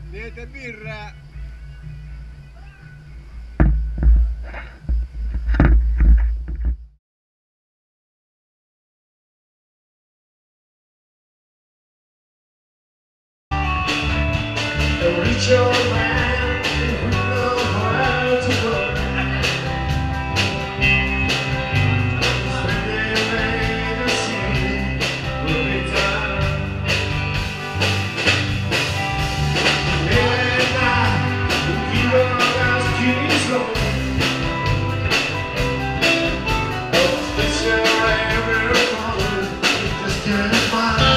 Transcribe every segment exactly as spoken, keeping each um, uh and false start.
Siete birra. Reach your man who knows where to go. When they made the city will be done. Day and night, the hero guys keeps going. Oh, special every moment, you just can't find.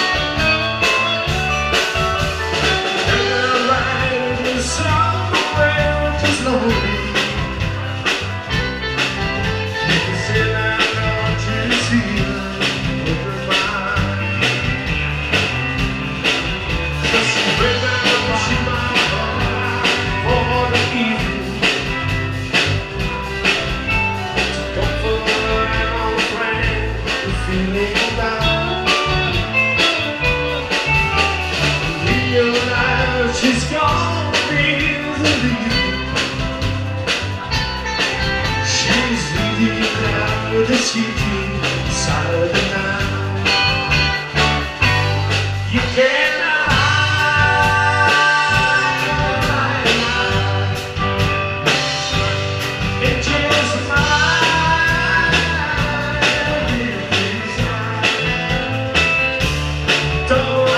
She's gone easily. She's leading out the city side of the night. You cannot hide. It's just mine. Don't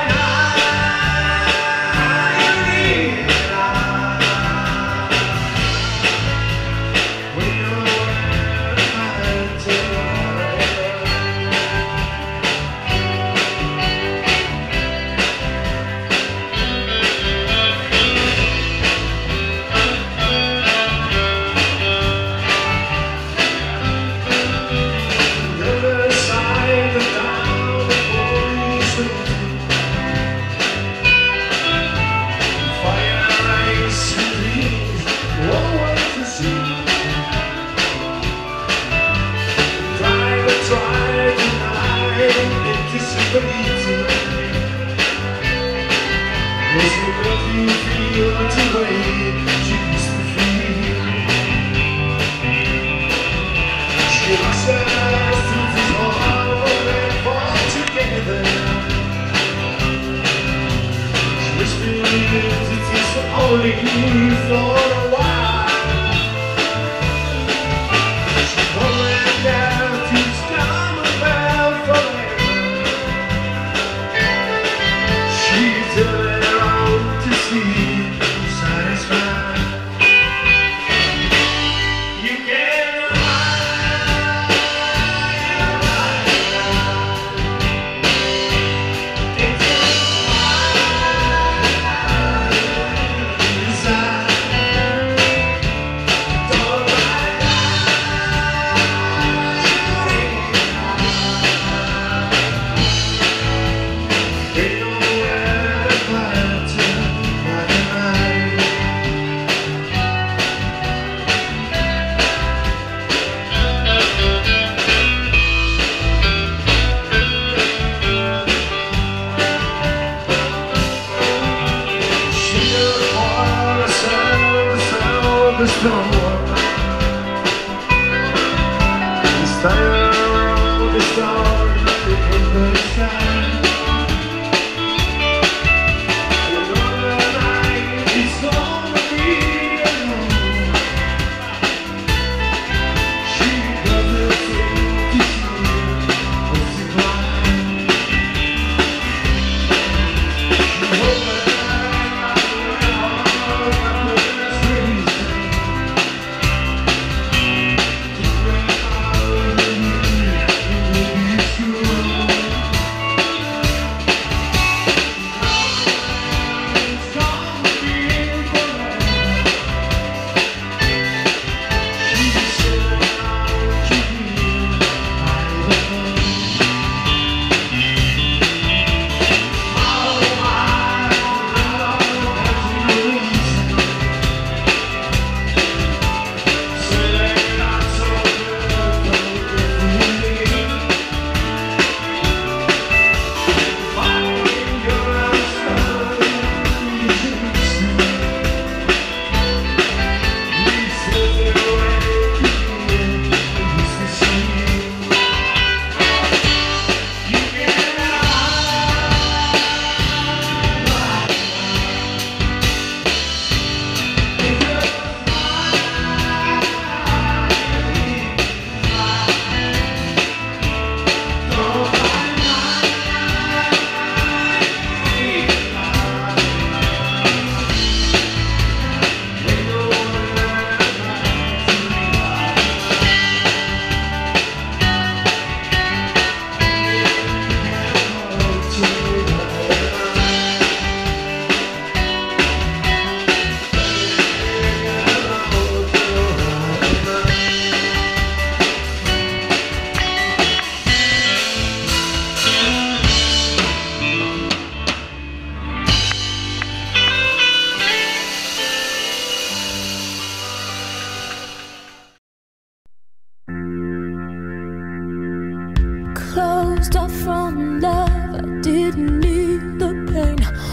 you feel the way she used to feel. She looks at us through this all and fall together. She whispers it is only for a while. She's going down to stop about forever. She's there to see satisfied. You can't hide. It's inside. Don't lie. Ain't nowhere to find to. The storm is tired of the storm in the sky. Another night is gonna be alone. She doesn't seem to see what's the climb. She hopes that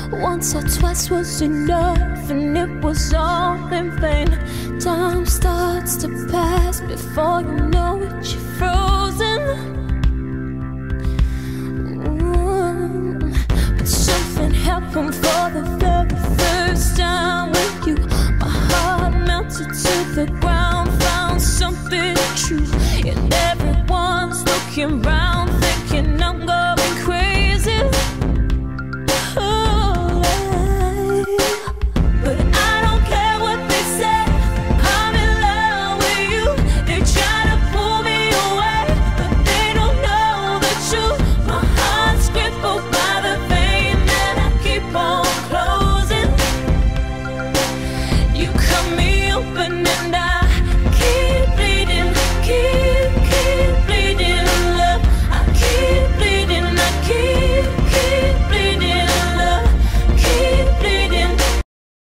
Once or twice was enough, and it was all in vain. Time starts to pass before you know it, you're frozen. Ooh. But something happened.